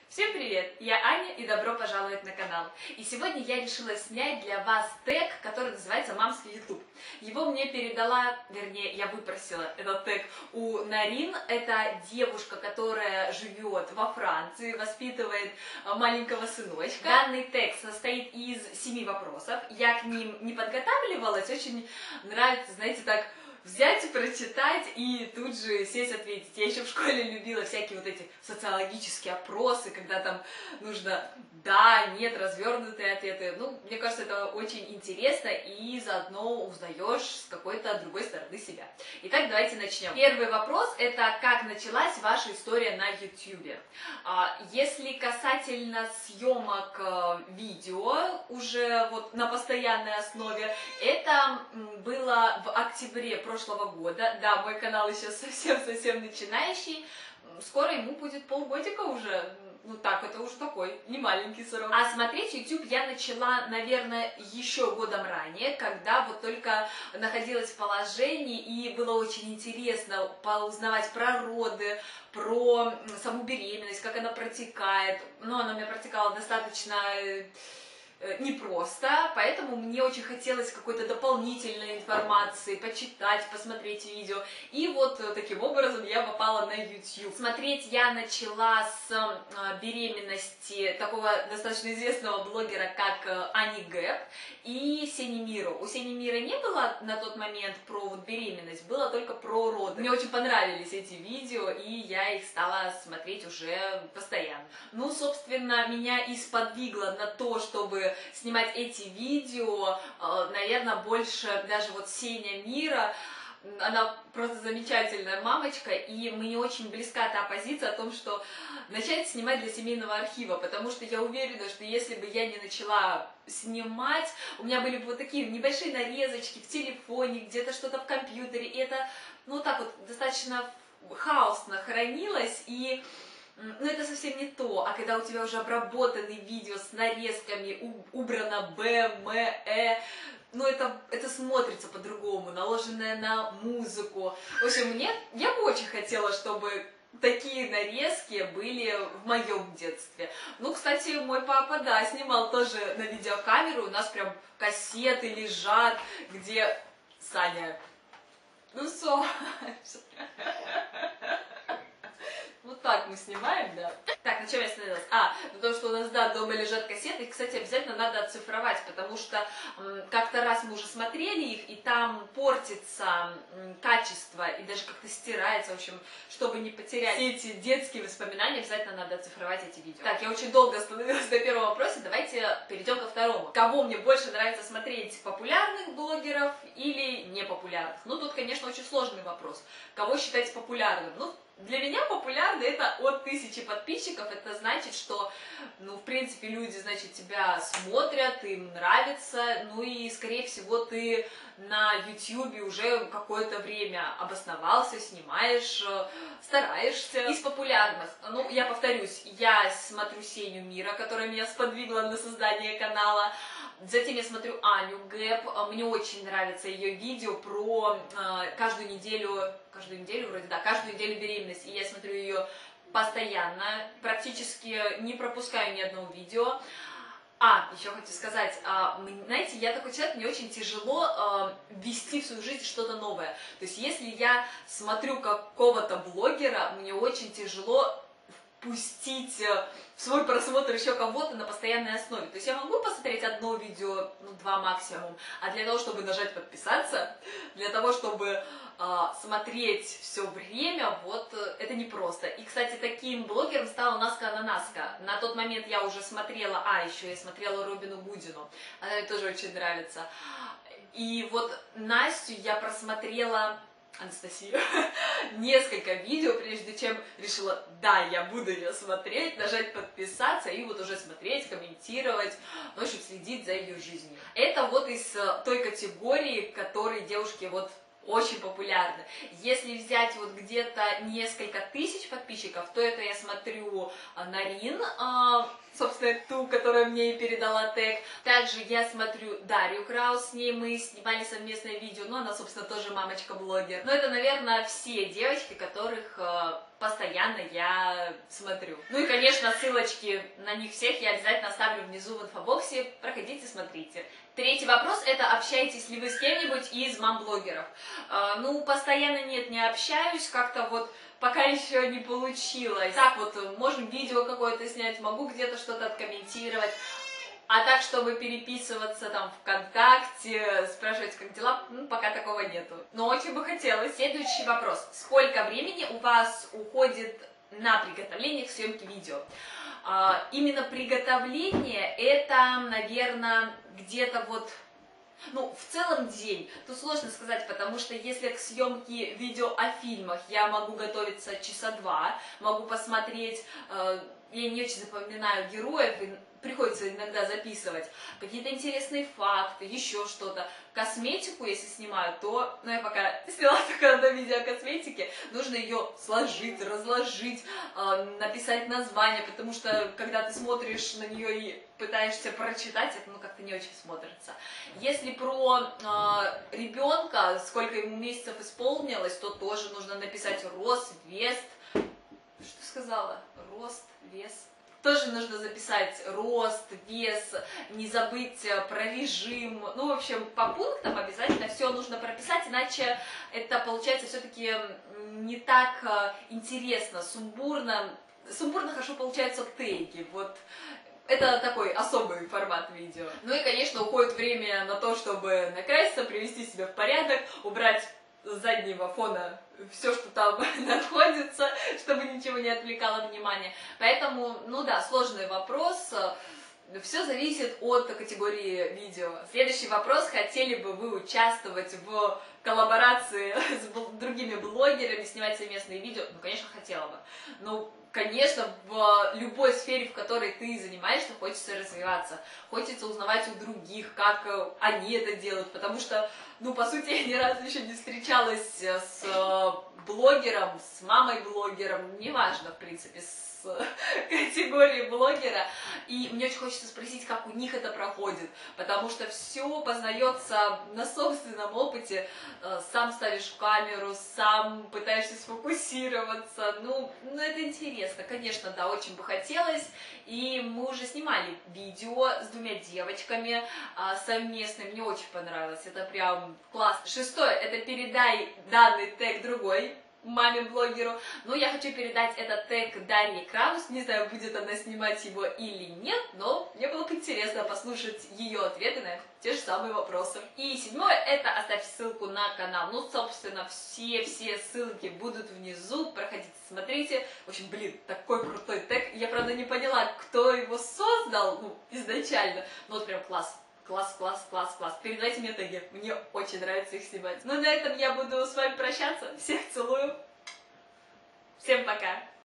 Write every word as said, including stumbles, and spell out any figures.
Всем привет! Я Аня и добро пожаловать на канал. И сегодня я решила снять для вас тег, который называется «Мамский YouTube». Его мне передала, вернее, я выпросила этот тег у Нарин. Это девушка, которая живет во Франции, воспитывает маленького сыночка. Данный тег состоит из семи вопросов. Я к ним не подготавливалась, очень нравится, знаете, так взять и прочитать и тут же сесть ответить. Я еще в школе любила всякие вот эти социологические опросы, когда там нужно да, нет, развернутые ответы. Ну, мне кажется, это очень интересно и заодно узнаешь с какой-то другой стороны себя. Итак, давайте начнем. Первый вопрос — это как началась ваша история на YouTube. Если касательно съемок видео уже вот на постоянной основе, это было в октябре прошлого года. Да, мой канал еще совсем-совсем начинающий. Скоро ему будет полгодика уже. Ну так, это уже такой не маленький срок. А смотреть YouTube я начала, наверное, еще годом ранее, когда вот только находилась в положении, и было очень интересно поузнавать про роды, про саму беременность, как она протекает. Ну, она у меня протекала достаточно непросто, поэтому мне очень хотелось какой-то дополнительной информации, почитать, посмотреть видео. И вот таким образом я попала на YouTube. Смотреть я начала с беременности такого достаточно известного блогера, как Ани Гэп и Сени Миро. У Сени Миро не было на тот момент про вот беременность, было только про роды. Мне очень понравились эти видео, и я их стала смотреть уже постоянно. Ну, собственно, меня и сподвигло на то, чтобы снимать эти видео, наверное, больше даже вот Сеня Миро. Она просто замечательная мамочка, и мне очень близка та позиция о том, что начать снимать для семейного архива, потому что я уверена, что если бы я не начала снимать, у меня были бы вот такие небольшие нарезочки в телефоне, где-то что-то в компьютере, и это, ну, так вот, достаточно хаосно хранилось, и ну, это совсем не то. А когда у тебя уже обработанные видео с нарезками, убрано Б, М, Э, ну, это, это смотрится по-другому, наложенное на музыку. В общем, мне, я бы очень хотела, чтобы такие нарезки были в моем детстве. Ну, кстати, мой папа, да, снимал тоже на видеокамеру. У нас прям кассеты лежат, где... Саня, ну, Соня... Вот так мы снимаем, да. Так, на чем я остановилась? А, на том, что у нас, да, дома лежат кассеты. Их, кстати, обязательно надо оцифровать, потому что как-то раз мы уже смотрели их, и там портится качество, и даже как-то стирается, в общем, чтобы не потерять все эти детские воспоминания, обязательно надо оцифровать эти видео. Так, я очень долго остановилась на первом вопросе, давайте перейдем ко второму. Кого мне больше нравится смотреть, популярных блогеров или непопулярных? Ну, тут, конечно, очень сложный вопрос. Кого считать популярным? Ну, для меня популярны это от тысячи подписчиков, это значит, что, ну, в принципе, люди, значит, тебя смотрят, им нравится, ну и, скорее всего, ты на YouTube уже какое-то время обосновался, снимаешь, стараешься. Из популярных, ну, я повторюсь, я смотрю Сеню Миро, которая меня сподвигла на создание канала. Затем я смотрю Аню Гэп, мне очень нравится ее видео про э, каждую неделю, каждую неделю вроде, да, каждую неделю беременности, и я смотрю ее постоянно, практически не пропускаю ни одного видео. А, еще хочу сказать, э, знаете, я такой человек, мне очень тяжело э, ввести в свою жизнь что-то новое. То есть если я смотрю какого-то блогера, мне очень тяжело пустить в свой просмотр еще кого-то на постоянной основе. То есть я могу посмотреть одно видео, ну, два максимум, а для того, чтобы нажать подписаться, для того, чтобы э, смотреть все время, вот это непросто. И, кстати, таким блогером стала Наска Ананаска. На тот момент я уже смотрела, а, еще я смотрела Робину Гудину, она мне тоже очень нравится. И вот Настю я просмотрела... Анастасию, несколько видео, прежде чем решила, да, я буду ее смотреть, нажать подписаться и вот уже смотреть, комментировать, в общем, следить за ее жизнью. Это вот из той категории, которые девушки вот очень популярны. Если взять вот где-то несколько тысяч подписчиков, то это я смотрю Нарин, собственно, ту, которая мне и передала тег. Также я смотрю Дарью Краус, с ней мы снимали совместное видео, но она, собственно, тоже мамочка-блогер. Но это, наверное, все девочки, которых э, постоянно я смотрю. Ну и, конечно, ссылочки на них всех я обязательно оставлю внизу в инфобоксе, проходите, смотрите. Третий вопрос — это общаетесь ли вы с кем-нибудь из мам-блогеров? Э, ну, постоянно нет, не общаюсь, как-то вот пока еще не получилось. Так вот, можем видео какое-то снять, могу где-то что-то откомментировать. А так, чтобы переписываться там ВКонтакте, спрашивать, как дела, ну, пока такого нету. Но очень бы хотелось. Следующий вопрос. Сколько времени у вас уходит на приготовление к съемке видео? А, именно приготовление — это, наверное, где-то вот... Ну, в целом день. Тут сложно сказать, потому что если к съемке видео о фильмах я могу готовиться часа два, могу посмотреть, э, я не очень запоминаю героев, и приходится иногда записывать какие-то интересные факты, еще что-то. Косметику, если снимаю, то, ну, я пока сняла только одно видео о косметике, нужно ее сложить, разложить, э, написать название, потому что, когда ты смотришь на нее и пытаешься прочитать, это, ну, как-то не очень смотрится. Если про э, ребенка, сколько ему месяцев исполнилось, то тоже нужно написать рост, вес, что сказала? Рост, вес. Тоже нужно записать рост, вес, не забыть про режим. Ну, в общем, по пунктам обязательно все нужно прописать, иначе это получается все-таки не так интересно, сумбурно. Сумбурно хорошо получаются теги. Вот. Это такой особый формат видео. Ну и, конечно, уходит время на то, чтобы накраситься, привести себя в порядок, убрать с заднего фона все, что там находится, чтобы ничего не отвлекало внимание. Поэтому, ну да, сложный вопрос. Все зависит от категории видео. Следующий вопрос. Хотели бы вы участвовать в коллаборации с другими блогерами, снимать совместные видео? Ну, конечно, хотела бы. Ну, конечно, в любой сфере, в которой ты занимаешься, хочется развиваться. Хочется узнавать у других, как они это делают. Потому что, ну, по сути, я ни разу еще не встречалась с блогером, с мамой-блогером, неважно, в принципе, с категории блогера, и мне очень хочется спросить, как у них это проходит, потому что все познается на собственном опыте. Сам ставишь камеру, сам пытаешься сфокусироваться, ну, ну это интересно, конечно, да, очень бы хотелось, и мы уже снимали видео с двумя девочками совместно, мне очень понравилось, это прям классно. Шестое, это передай данный тег другой маме-блогеру, но я хочу передать этот тег Дарье Краус, не знаю, будет она снимать его или нет, но мне было бы интересно послушать ее ответы на те же самые вопросы. И седьмое, это оставь ссылку на канал, ну, собственно, все-все ссылки будут внизу, проходите, смотрите. В общем, блин, такой крутой тег, я, правда, не поняла, кто его создал, ну, изначально, но вот прям класс. Класс, класс, класс, класс. Передайте мне теги. Мне очень нравится их снимать. Ну, на этом я буду с вами прощаться. Всех целую. Всем пока.